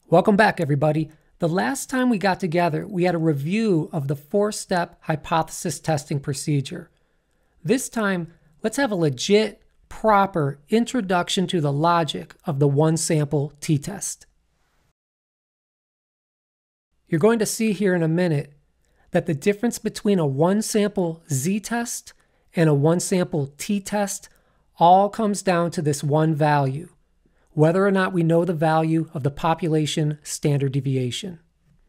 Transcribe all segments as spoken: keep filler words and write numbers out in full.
Welcome back, everybody. The last time we got together, we had a review of the four-step hypothesis testing procedure. This time, let's have a legit, proper introduction to the logic of the one-sample t-test. You're going to see here in a minute that the difference between a one-sample z-test and a one-sample t-test all comes down to this one value, whether or not we know the value of the population standard deviation.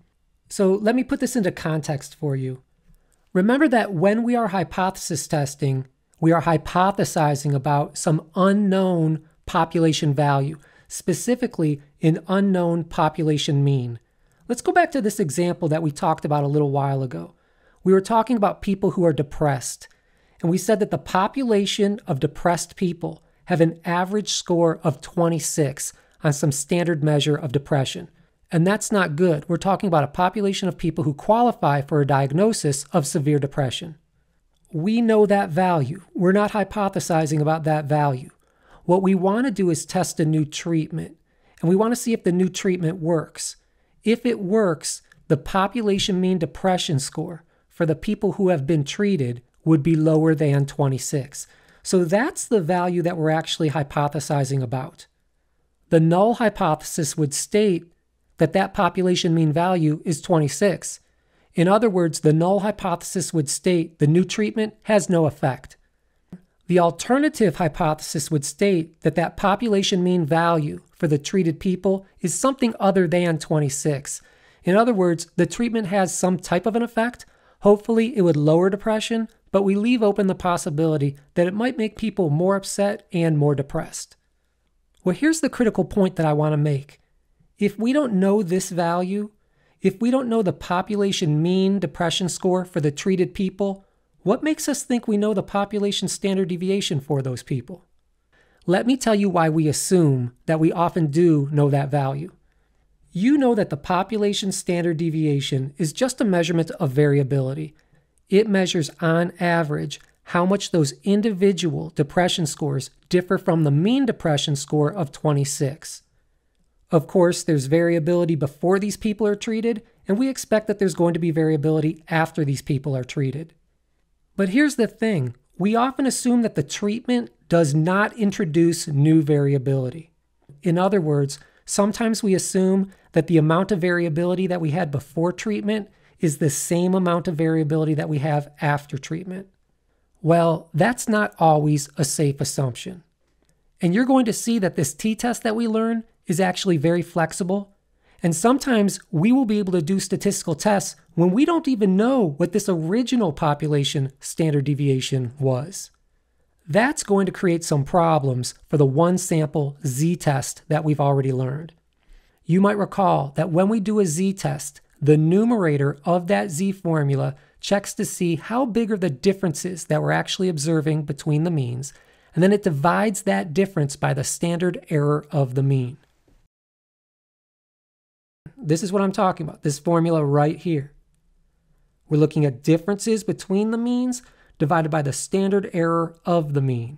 So let me put this into context for you. Remember that when we are hypothesis testing, we are hypothesizing about some unknown population value, specifically an unknown population mean. Let's go back to this example that we talked about a little while ago. We were talking about people who are depressed, and we said that the population of depressed people have an average score of twenty-six on some standard measure of depression. And that's not good. We're talking about a population of people who qualify for a diagnosis of severe depression. We know that value. We're not hypothesizing about that value. What we want to do is test a new treatment, and we want to see if the new treatment works. If it works, the population mean depression score for the people who have been treated would be lower than twenty-six. So that's the value that we're actually hypothesizing about. The null hypothesis would state that that population mean value is twenty-six. In other words, the null hypothesis would state the new treatment has no effect. The alternative hypothesis would state that that population mean value for the treated people is something other than twenty-six. In other words, the treatment has some type of an effect. Hopefully it would lower depression, but we leave open the possibility that it might make people more upset and more depressed. Well, here's the critical point that I want to make. If we don't know this value, if we don't know the population mean depression score for the treated people, what makes us think we know the population standard deviation for those people? Let me tell you why we assume that we often do know that value. You know that the population standard deviation is just a measurement of variability. It measures on average how much those individual depression scores differ from the mean depression score of twenty-six. Of course, there's variability before these people are treated, and we expect that there's going to be variability after these people are treated. But here's the thing. We often assume that the treatment does not introduce new variability. In other words, sometimes we assume that the amount of variability that we had before treatment is the same amount of variability that we have after treatment. Well, that's not always a safe assumption. And you're going to see that this t-test that we learn is actually very flexible. And sometimes we will be able to do statistical tests when we don't even know what this original population standard deviation was. That's going to create some problems for the one-sample z-test that we've already learned. You might recall that when we do a z-test, the numerator of that z-formula checks to see how big are the differences that we're actually observing between the means, and then it divides that difference by the standard error of the mean. This is what I'm talking about, this formula right here. We're looking at differences between the means divided by the standard error of the mean.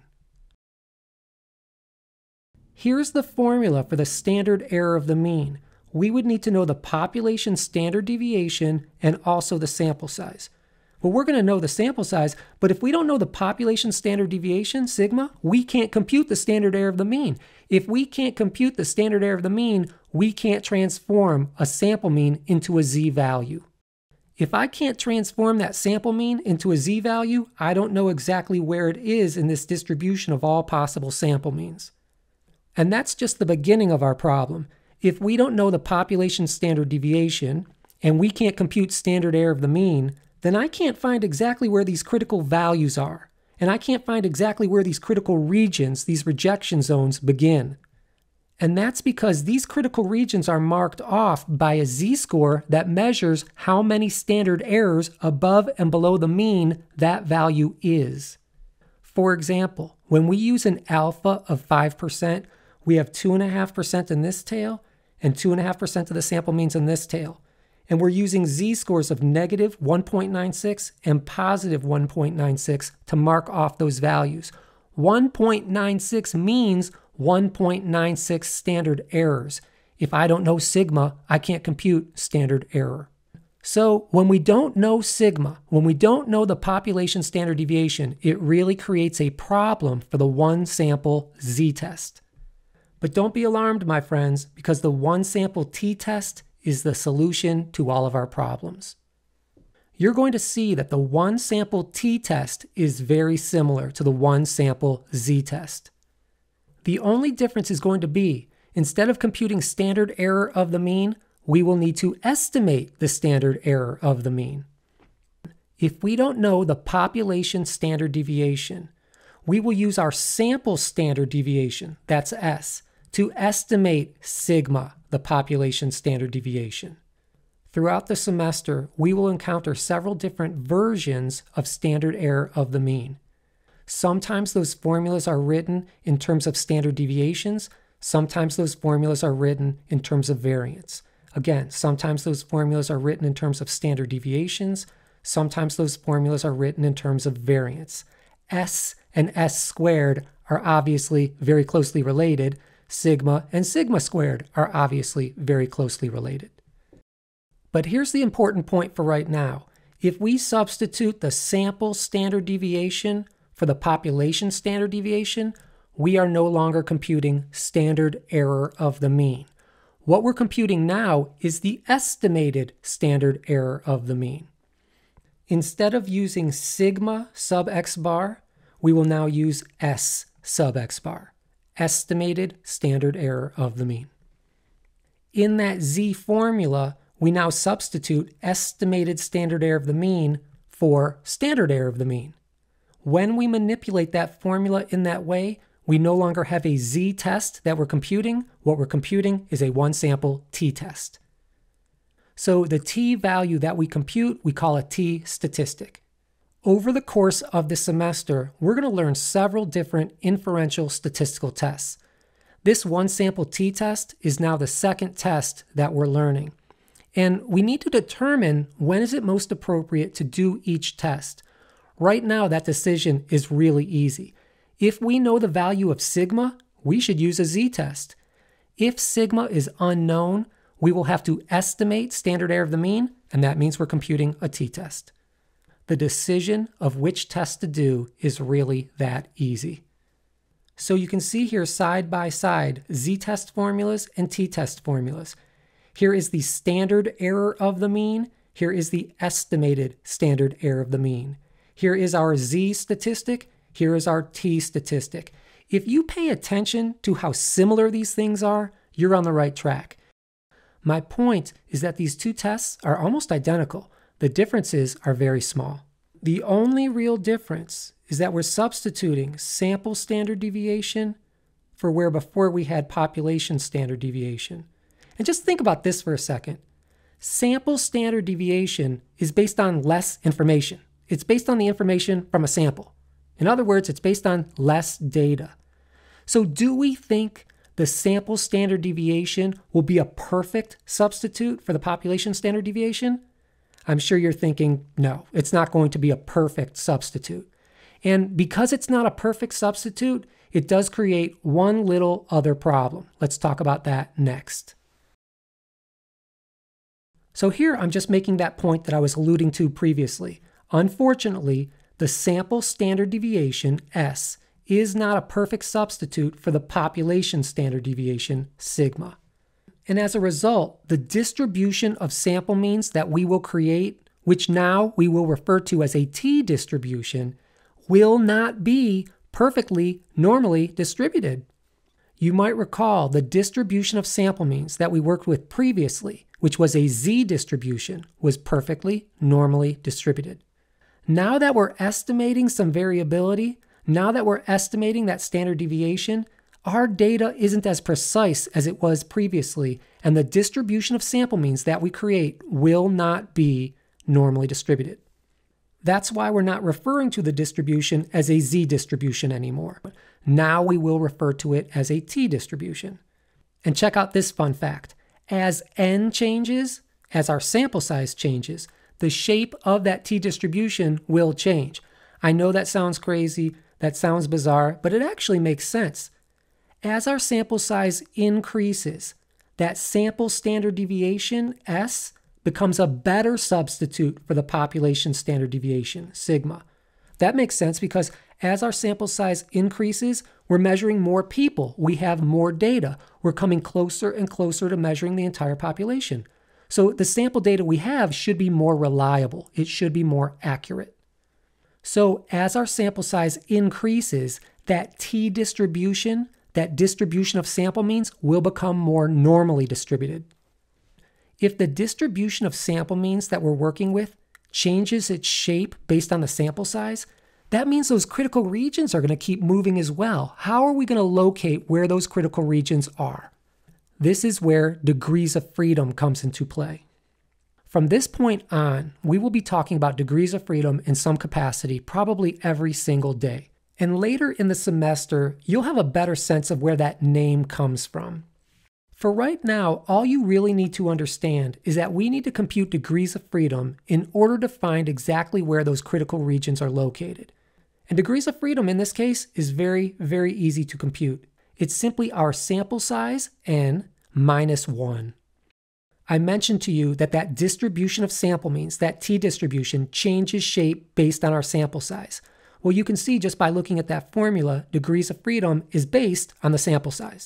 Here's the formula for the standard error of the mean. We would need to know the population standard deviation and also the sample size. Well, we're going to know the sample size, but if we don't know the population standard deviation, sigma, we can't compute the standard error of the mean. If we can't compute the standard error of the mean, we can't transform a sample mean into a z-value. If I can't transform that sample mean into a z-value, I don't know exactly where it is in this distribution of all possible sample means. And that's just the beginning of our problem. If we don't know the population standard deviation, and we can't compute standard error of the mean, then I can't find exactly where these critical values are. And I can't find exactly where these critical regions, these rejection zones, begin. And that's because these critical regions are marked off by a z-score that measures how many standard errors above and below the mean that value is. For example, when we use an alpha of five percent, we have two point five percent in this tail and two point five percent of the sample means in this tail. And we're using z-scores of negative one point nine six and positive one point nine six to mark off those values. one point nine six means one point nine six standard errors. if I don't know sigma, I can't compute standard error. So when we don't know sigma, when we don't know the population standard deviation, it really creates a problem for the one sample z-test. But don't be alarmed, my friends, because the one sample t-test is the solution to all of our problems. You're going to see that the one sample t-test is very similar to the one sample z-test. The only difference is going to be, instead of computing standard error of the mean, we will need to estimate the standard error of the mean. If we don't know the population standard deviation, we will use our sample standard deviation, that's S, to estimate sigma, the population standard deviation. Throughout the semester, we will encounter several different versions of standard error of the mean. Sometimes those formulas are written in terms of standard deviations, sometimes those formulas are written in terms of variance. Again, sometimes those formulas are written in terms of standard deviations, sometimes those formulas are written in terms of variance. S and S squared are obviously very closely related. Sigma and sigma squared are obviously very closely related. But here's the important point for right now. If we substitute the sample standard deviation for the population standard deviation, we are no longer computing standard error of the mean. What we're computing now is the estimated standard error of the mean. Instead of using sigma sub x bar, we will now use S sub x bar, estimated standard error of the mean. In that Z formula, we now substitute estimated standard error of the mean for standard error of the mean. When we manipulate that formula in that way, we no longer have a z-test that we're computing. What we're computing is a one-sample t-test. So the t-value that we compute, we call a t-statistic. Over the course of the semester, we're going to learn several different inferential statistical tests. This one-sample t-test is now the second test that we're learning. And we need to determine when is it most appropriate to do each test. Right now, that decision is really easy. If we know the value of sigma, we should use a z-test. If sigma is unknown, we will have to estimate standard error of the mean, and that means we're computing a t-test. The decision of which test to do is really that easy. So you can see here side by side z-test formulas and t-test formulas. Here is the standard error of the mean. Here is the estimated standard error of the mean. Here is our z statistic. Here is our t statistic. If you pay attention to how similar these things are, you're on the right track. My point is that these two tests are almost identical. The differences are very small. The only real difference is that we're substituting sample standard deviation for where before we had population standard deviation. And just think about this for a second. Sample standard deviation is based on less information. It's based on the information from a sample. In other words, it's based on less data. So do we think the sample standard deviation will be a perfect substitute for the population standard deviation? I'm sure you're thinking, no, it's not going to be a perfect substitute. And because it's not a perfect substitute, it does create one little other problem. Let's talk about that next. So here I'm just making that point that I was alluding to previously. Unfortunately, the sample standard deviation, S, is not a perfect substitute for the population standard deviation, sigma. And as a result, the distribution of sample means that we will create, which now we will refer to as a t-distribution, will not be perfectly normally distributed. You might recall the distribution of sample means that we worked with previously, which was a z-distribution, was perfectly normally distributed. Now that we're estimating some variability, now that we're estimating that standard deviation, our data isn't as precise as it was previously, and the distribution of sample means that we create will not be normally distributed. That's why we're not referring to the distribution as a z-distribution anymore. Now we will refer to it as a t-distribution. And check out this fun fact. As n changes, as our sample size changes, the shape of that t-distribution will change. I know that sounds crazy, that sounds bizarre, but it actually makes sense. As our sample size increases, that sample standard deviation, S, becomes a better substitute for the population standard deviation, sigma. That makes sense because as our sample size increases, we're measuring more people. We have more data. We're coming closer and closer to measuring the entire population. So the sample data we have should be more reliable. It should be more accurate. So as our sample size increases, that t distribution, that distribution of sample means, will become more normally distributed. If the distribution of sample means that we're working with changes its shape based on the sample size, that means those critical regions are going to keep moving as well. How are we going to locate where those critical regions are? This is where degrees of freedom comes into play. From this point on, we will be talking about degrees of freedom in some capacity probably every single day. And later in the semester, you'll have a better sense of where that name comes from. For right now, all you really need to understand is that we need to compute degrees of freedom in order to find exactly where those critical regions are located. And degrees of freedom in this case is very, very easy to compute. It's simply our sample size, n, minus one. I mentioned to you that that distribution of sample means, that t distribution, changes shape based on our sample size. Well, you can see just by looking at that formula, degrees of freedom is based on the sample size.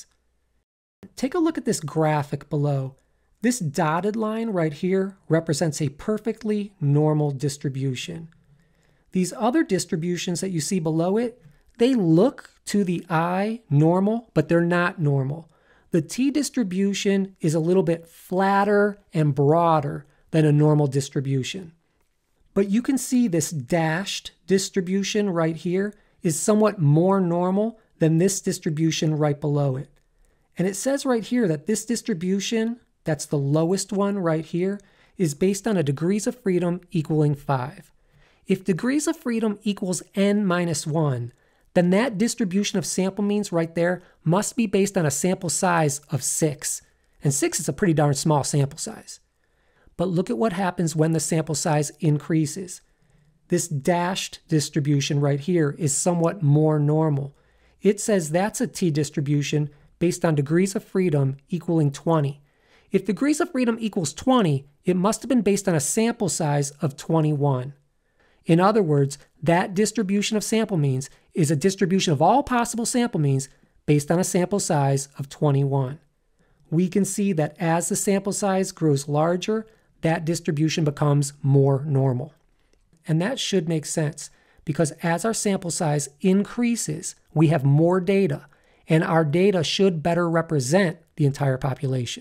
Take a look at this graphic below. This dotted line right here represents a perfectly normal distribution. These other distributions that you see below it, they look to the eye normal, but they're not normal. The t distribution is a little bit flatter and broader than a normal distribution. But you can see this dashed distribution right here is somewhat more normal than this distribution right below it. And it says right here that this distribution, that's the lowest one right here, is based on a degrees of freedom equaling five. If degrees of freedom equals n minus one, then that distribution of sample means right there must be based on a sample size of six. And six is a pretty darn small sample size. But look at what happens when the sample size increases. This dashed distribution right here is somewhat more normal. It says that's a t distribution based on degrees of freedom equaling twenty. If degrees of freedom equals twenty, it must have been based on a sample size of twenty-one. In other words, that distribution of sample means is a distribution of all possible sample means based on a sample size of twenty-one. We can see that as the sample size grows larger, that distribution becomes more normal. And that should make sense because as our sample size increases, we have more data, and our data should better represent the entire population.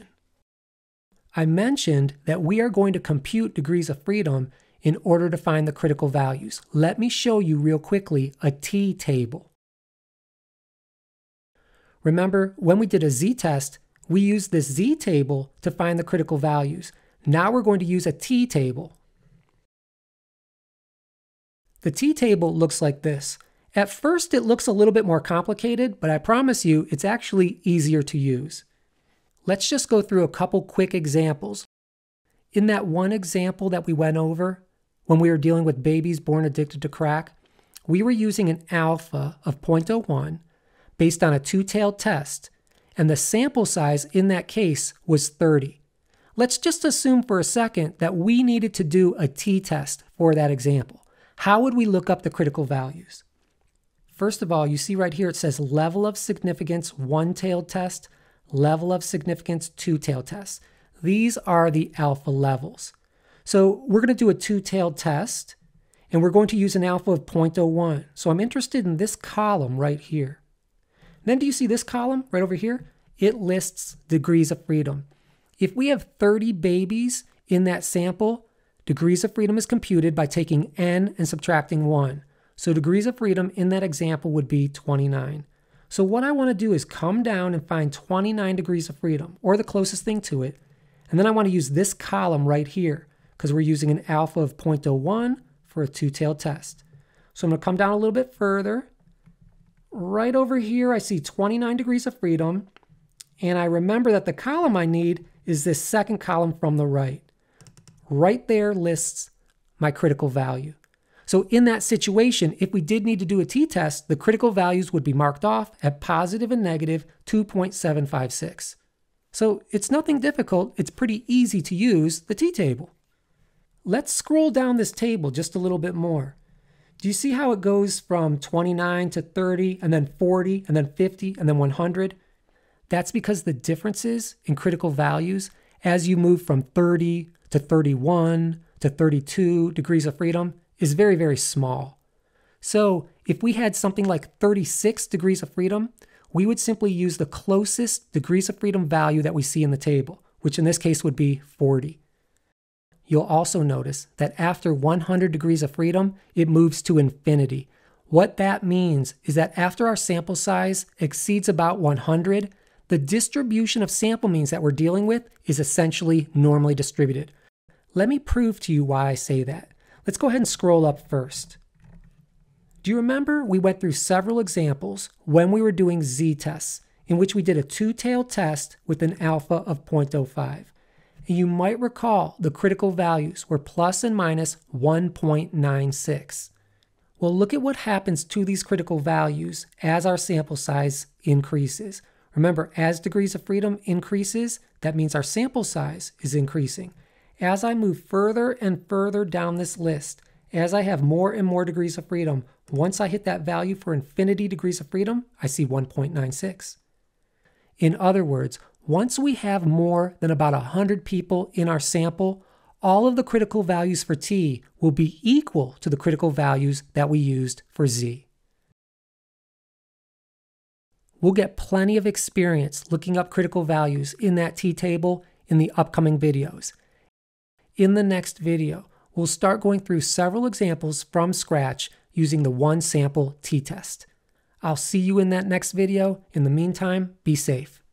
I mentioned that we are going to compute degrees of freedom in order to find the critical values. Let me show you real quickly a t-table. Remember, when we did a z-test, we used this z-table to find the critical values. Now we're going to use a t-table. The t-table looks like this. At first, it looks a little bit more complicated, but I promise you, it's actually easier to use. Let's just go through a couple quick examples. In that one example that we went over, when we were dealing with babies born addicted to crack, we were using an alpha of zero point zero one based on a two-tailed test, and the sample size in that case was thirty. Let's just assume for a second that we needed to do a t-test for that example. How would we look up the critical values? First of all, you see right here it says level of significance one-tailed test, level of significance two-tailed test. These are the alpha levels. So we're going to do a two-tailed test, and we're going to use an alpha of zero point zero one. So I'm interested in this column right here. Then do you see this column right over here? It lists degrees of freedom. If we have thirty babies in that sample, degrees of freedom is computed by taking n and subtracting one. So degrees of freedom in that example would be twenty-nine. So what I want to do is come down and find twenty-nine degrees of freedom, or the closest thing to it. And then I want to use this column right here, because we're using an alpha of zero point zero one for a two-tailed test. So I'm going to come down a little bit further. Right over here, I see twenty-nine degrees of freedom. And I remember that the column I need is this second column from the right. Right there lists my critical value. So in that situation, if we did need to do a t-test, the critical values would be marked off at positive and negative two point seven five six. So it's nothing difficult. It's pretty easy to use the t-table. Let's scroll down this table just a little bit more. Do you see how it goes from twenty-nine to thirty, and then forty, and then fifty, and then one hundred? That's because the differences in critical values as you move from thirty to thirty-one to thirty-two degrees of freedom is very, very small. So if we had something like thirty-six degrees of freedom, we would simply use the closest degrees of freedom value that we see in the table, which in this case would be forty. You'll also notice that after one hundred degrees of freedom, it moves to infinity. What that means is that after our sample size exceeds about one hundred, the distribution of sample means that we're dealing with is essentially normally distributed. Let me prove to you why I say that. Let's go ahead and scroll up first. Do you remember we went through several examples when we were doing z-tests in which we did a two-tailed test with an alpha of zero point zero five? And you might recall the critical values were plus and minus one point nine six. Well, look at what happens to these critical values as our sample size increases. Remember, as degrees of freedom increases, that means our sample size is increasing. As I move further and further down this list, as I have more and more degrees of freedom, once I hit that value for infinity degrees of freedom, I see one point nine six. In other words, once we have more than about one hundred people in our sample, all of the critical values for t will be equal to the critical values that we used for z. We'll get plenty of experience looking up critical values in that t-table in the upcoming videos. In the next video, we'll start going through several examples from scratch using the one sample t-test. I'll see you in that next video. In the meantime, be safe.